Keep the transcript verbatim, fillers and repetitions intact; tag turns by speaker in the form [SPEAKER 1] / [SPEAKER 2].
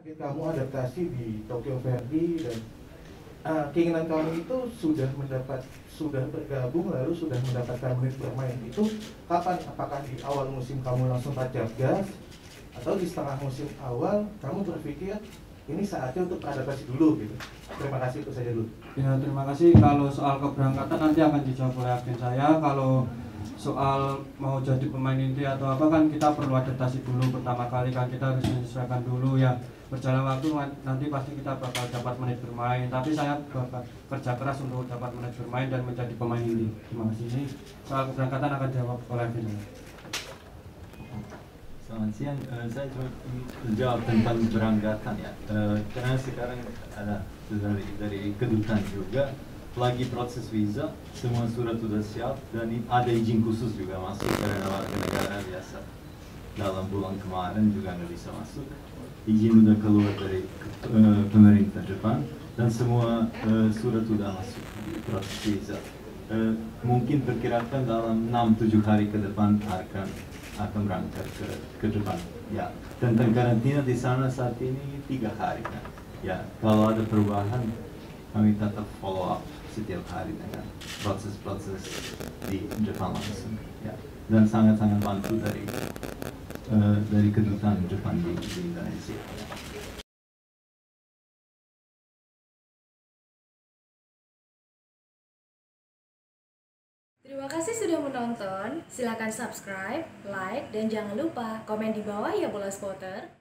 [SPEAKER 1] Kamu adaptasi di Tokyo Verde dan uh, keinginan kamu itu sudah mendapat sudah bergabung lalu sudah mendapatkan menit bermain itu kapan? Apakah di awal musim kamu langsung tancap gas atau di setengah musim awal kamu berpikir ini saatnya untuk adaptasi dulu gitu? Terima kasih, itu saja dulu.
[SPEAKER 2] Ya, terima kasih. Kalau soal keberangkatan nanti akan dijawab oleh admin saya. Kalau soal mau jadi pemain inti atau apa kan kita perlu adaptasi dulu. Pertama kali kan kita harus menyesuaikan dulu ya. Berjalan waktu nanti pasti kita bakal dapat menit bermain. Tapi saya bakal kerja keras untuk dapat menit bermain dan menjadi pemain inti. Terima kasih. Ini soal keberangkatan akan dijawab oleh admin saya.
[SPEAKER 3] Selamat siang, uh, saya cuma menjawab tentang keberangkatan ya. Uh, karena sekarang ada dari dari kedutaan juga lagi proses visa, semua surat sudah siap dan ada izin khusus juga masuk karena warga negara biasa. Dalam bulan kemarin juga nggak bisa masuk. Izin sudah keluar dari uh, pemerintah Jepang dan semua uh, surat sudah masuk di proses visa. Uh, mungkin perkirakan dalam enam tujuh hari ke depan akan akan berangkat ke, ke Jepang. Ya, tentang karantina di sana saat ini tiga hari kan. Ya, kalau ada perubahan kami tetap follow up setiap hari dengan proses-proses di Jepang langsung. Ya, dan sangat-sangat bantu dari uh, dari kedutaan Jepang di, di Indonesia.
[SPEAKER 4] Terima kasih sudah menonton. Silakan subscribe, like, dan jangan lupa komen di bawah ya bola spotter.